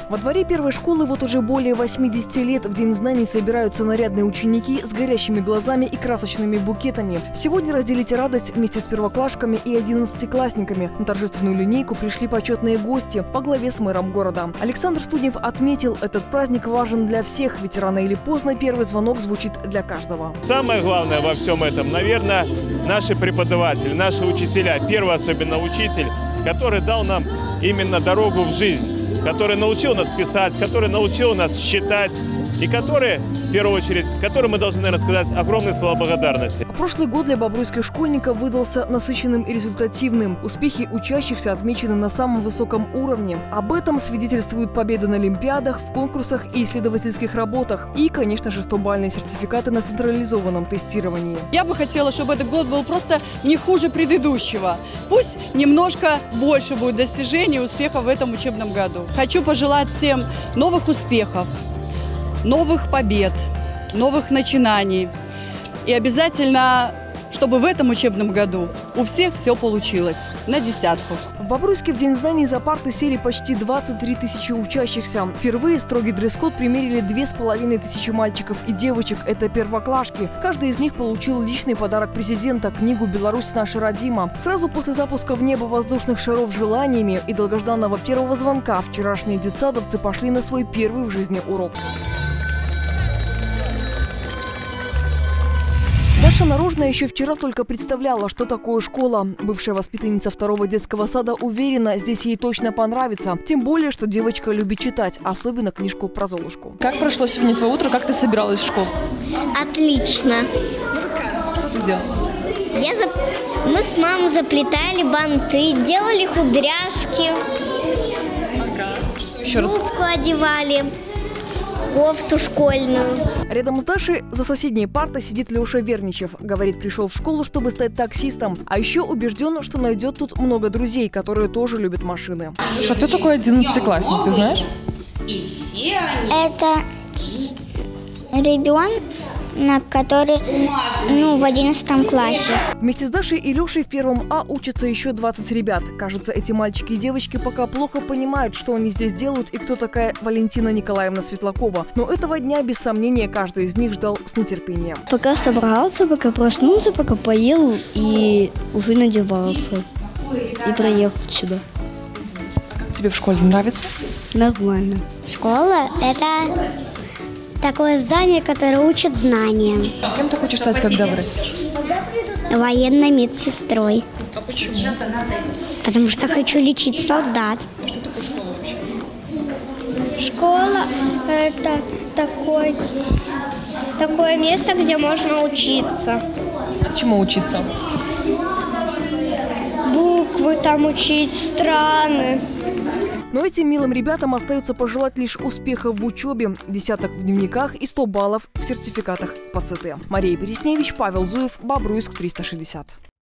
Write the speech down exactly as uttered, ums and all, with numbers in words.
Во дворе первой школы вот уже более восьмидесяти лет в День знаний собираются нарядные ученики с горящими глазами и красочными букетами. Сегодня разделите радость вместе с первоклашками и одиннадцатиклассниками. На торжественную линейку пришли почетные гости по главе с мэром города. Александр Студнев отметил, этот праздник важен для всех, ведь рано или поздно первый звонок звучит для каждого. Самое главное во всем этом, наверное, наши преподаватели, наши учителя. Первый особенно учитель, который дал нам именно дорогу в жизнь, который научил нас писать, который научил нас считать и который, в первую очередь, которым мы должны, наверное, сказать огромные слова благодарности. Прошлый год для бобруйских школьников выдался насыщенным и результативным. Успехи учащихся отмечены на самом высоком уровне. Об этом свидетельствуют победы на олимпиадах, в конкурсах и исследовательских работах. И, конечно же, стобалльные сертификаты на централизованном тестировании. Я бы хотела, чтобы этот год был просто не хуже предыдущего. Пусть немножко больше будет достижений и успехов в этом учебном году. Хочу пожелать всем новых успехов, новых побед, новых начинаний. И обязательно, чтобы в этом учебном году у всех все получилось. На десятку. В Бобруйске в День знаний за парты сели почти двадцать три тысячи учащихся. Впервые строгий дресс-код примерили две с половиной тысячи мальчиков и девочек. Это первоклашки. Каждый из них получил личный подарок президента – книгу «Беларусь наша родима». Сразу после запуска в небо воздушных шаров желаниями и долгожданного первого звонка вчерашние детсадовцы пошли на свой первый в жизни урок. Даша Нарожная еще вчера только представляла, что такое школа. Бывшая воспитанница второго детского сада уверена, здесь ей точно понравится. Тем более, что девочка любит читать, особенно книжку про Золушку. Как прошло сегодня твое утро? Как ты собиралась в школу? Отлично. Ну, рассказывай, что ты делала? Я зап... Мы с мамой заплетали банты, делали кудряшки. Ага. Что еще раз? Юбку одевали. Кофту школьную. Рядом с Дашей за соседней партой сидит Леша Верничев. Говорит, пришел в школу, чтобы стать таксистом. А еще убежден, что найдет тут много друзей, которые тоже любят машины. Леша, кто такой одиннадцатиклассник, ты знаешь? Это ребенок, который ну, в одиннадцатом классе. Вместе с Дашей и Лешей в первом А учатся еще двадцать ребят. Кажется, эти мальчики и девочки пока плохо понимают, что они здесь делают и кто такая Валентина Николаевна Светлакова. Но этого дня, без сомнения, каждый из них ждал с нетерпением. Пока собрался, пока проснулся, пока поел и уже надевался. И проехал сюда. А как тебе в школе, нравится? Нормально. Школа – это такое здание, которое учит знаниям. Кем ты хочешь стать, когда вырастешь? Военной медсестрой. А почему? Потому что хочу лечить солдат. Что такое школа вообще? Школа – это такой, такое место, где можно учиться. А чему учиться? Буквы там учить, страны. Но этим милым ребятам остается пожелать лишь успехов в учебе, десяток в дневниках и сто баллов в сертификатах по ЦТ. Мария Пересневич, Павел Зуев, Бобруйск триста шестьдесят.